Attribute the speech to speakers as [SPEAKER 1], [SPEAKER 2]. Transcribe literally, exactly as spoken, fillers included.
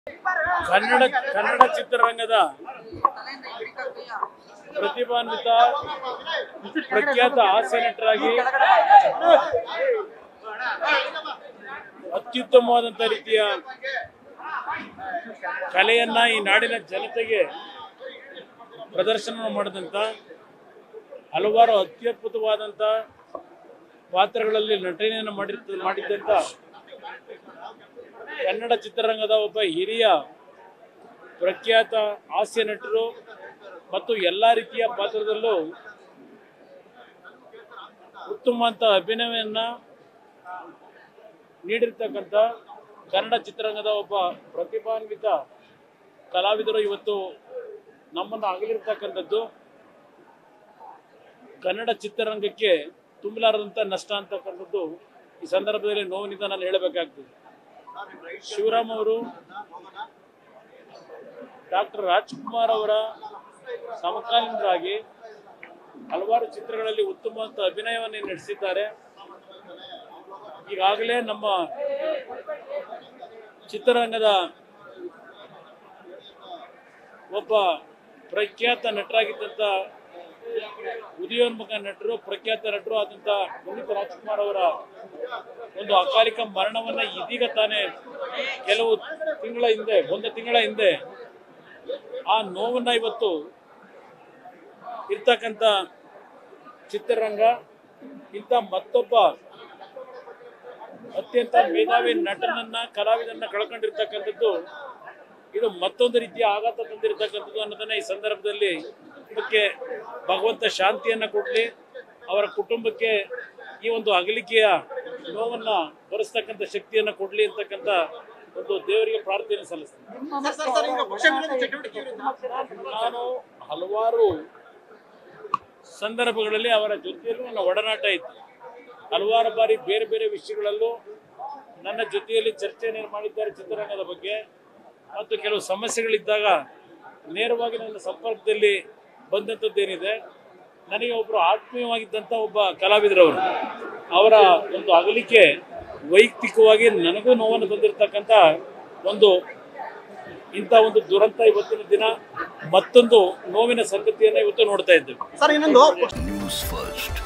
[SPEAKER 1] ಕನ್ನಡ ಕನ್ನಡ ಚಿತ್ರರಂಗದ ಪ್ರತಿಭಾನ್ವಿತ ಪ್ರಖ್ಯಾತ ಹಾಸ್ಯ ನಟರಾಗಿ ಅತ್ಯುತ್ತಮವಾದಂತ ರೀತಿಯ ಕಲೆಯನ್ನ ಈ ನಾಡಿನ ಜನತೆಗೆ ಪ್ರದರ್ಶನ ಮಾಡಿದಂತ ಹಲವಾರು ಅತ್ಯದ್ಭುತವಾದಂತ ಪಾತ್ರಗಳಲ್ಲಿ ನಟನೆಯನ್ನು ಮಾಡಿರ್ತ ಮಾಡಿದ್ದಂತ ಕನ್ನಡ ಚಿತ್ರರಂಗದ ಒಬ್ಬ ಹಿರಿಯ ಪ್ರಖ್ಯಾತ ಹಾಸ್ಯ ನಟರು ಮತ್ತು ಎಲ್ಲಾ ರೀತಿಯ ಪಾತ್ರದಲ್ಲೂ ಉತ್ತಮವಾದ ಅಭಿನಯವನ್ನ ನೀಡಿರ್ತಕ್ಕಂಥ ಕನ್ನಡ ಚಿತ್ರರಂಗದ ಒಬ್ಬ ಪ್ರತಿಭಾನ್ವಿತ ಕಲಾವಿದರು ಇವತ್ತು ನಮ್ಮನ್ನು ಅಗಲಿರ್ತಕ್ಕಂಥದ್ದು ಕನ್ನಡ ಚಿತ್ರರಂಗಕ್ಕೆ ತುಂಬಲಾರದಂತ ನಷ್ಟ ಅಂತಕ್ಕಂಥದ್ದು ಈ ಸಂದರ್ಭದಲ್ಲಿ ನೋವಿನಿಂದ ನಾನು ಹೇಳಬೇಕಾಗ್ತದೆ. ಶಿವರಾಮ್ ಅವರು ಡಾಕ್ಟರ್ ರಾಜ್ಕುಮಾರ್ ಅವರ ಸಮಕಾಲೀನರಾಗಿ ಹಲವಾರು ಚಿತ್ರಗಳಲ್ಲಿ ಉತ್ತಮವಾದ ಅಭಿನಯವನ್ನು ನಡೆಸಿದ್ದಾರೆ. ಈಗಾಗಲೇ ನಮ್ಮ ಚಿತ್ರರಂಗದ ಒಬ್ಬ ಪ್ರಖ್ಯಾತ ನಟರಾಗಿದ್ದಂತ ಉದಯೋನ್ಮುಖ ನಟರು ಪ್ರಖ್ಯಾತ ನಟರು ಆದಂತ ಪುನೀತ್ ರಾಜ್ಕುಮಾರ್ ಅವರ ಒಂದು ಅಕಾಲಿಕ ಮರಣವನ್ನ ಇದೀಗ ತಾನೇ ಕೆಲವು ತಿಂಗಳ ಹಿಂದೆ ಒಂದು ತಿಂಗಳ ಹಿಂದೆ ಆ ನೋವನ್ನ ಇವತ್ತು ಇರ್ತಕ್ಕಂಥ ಚಿತ್ರರಂಗ ಇಂಥ ಮತ್ತೊಬ್ಬ ಅತ್ಯಂತ ಮೇಧಾವಿ ನಟನನ್ನ ಕಲಾವಿದನ್ನ ಕಳ್ಕೊಂಡಿರ್ತಕ್ಕಂಥದ್ದು ಇದು ಮತ್ತೊಂದು ರೀತಿಯ ಆಘಾತ ತಂದಿರತಕ್ಕಂಥದ್ದು ಅನ್ನೋದನ್ನ ಈ ಸಂದರ್ಭದಲ್ಲಿ ಕುಟುಂಬಕ್ಕೆ ಭಗವಂತ ಶಾಂತಿಯನ್ನ ಕೊಡ್ಲಿ, ಅವರ ಕುಟುಂಬಕ್ಕೆ ಈ ಒಂದು ಅಗಲಿಕೆಯ ನೋವನ್ನ ಭರಿಸ್ತಕ್ಕಂಥ ಶಕ್ತಿಯನ್ನ ಕೊಡ್ಲಿ ಅಂತಕ್ಕಂಥ ಒಂದು ದೇವರಿಗೆ ಪ್ರಾರ್ಥನೆ ಸಲ್ಲಿಸ್ತೇನೆ. ನಾನು ಹಲವಾರು ಸಂದರ್ಭಗಳಲ್ಲಿ ಅವರ ಜೊತೆಯಲ್ಲೂ ನನ್ನ ಒಡನಾಟ ಇತ್ತು. ಹಲವಾರು ಬಾರಿ ಬೇರೆ ಬೇರೆ ವಿಷಯಗಳಲ್ಲೂ ನನ್ನ ಜೊತೆಯಲ್ಲಿ ಚರ್ಚೆಯನ್ನು ಮಾಡಿದ್ದಾರೆ ಚಿತ್ರರಂಗದ ಬಗ್ಗೆ ಮತ್ತು ಕೆಲವು ಸಮಸ್ಯೆಗಳಿದ್ದಾಗ ನೇರವಾಗಿ ನನ್ನ ಸಂಪರ್ಕದಲ್ಲಿ ಬಂದಂಥದ್ದೇನಿದೆ. ನನಗೆ ಒಬ್ಬರು ಆತ್ಮೀಯವಾಗಿದ್ದಂಥ ಒಬ್ಬ ಕಲಾವಿದರವರು ಅವರ ಒಂದು ಅಗಲಿಕೆ ವೈಯಕ್ತಿಕವಾಗಿ ನನಗೂ ನೋವನ್ನು ತಂದಿರತಕ್ಕಂಥ ಒಂದು ಇಂಥ ಒಂದು ದುರಂತ ಇವತ್ತಿನ ದಿನ ಮತ್ತೊಂದು ನೋವಿನ ಸಂಗತಿಯನ್ನು ಇವತ್ತು ನೋಡ್ತಾ ಇದ್ದೇವೆ.
[SPEAKER 2] News first.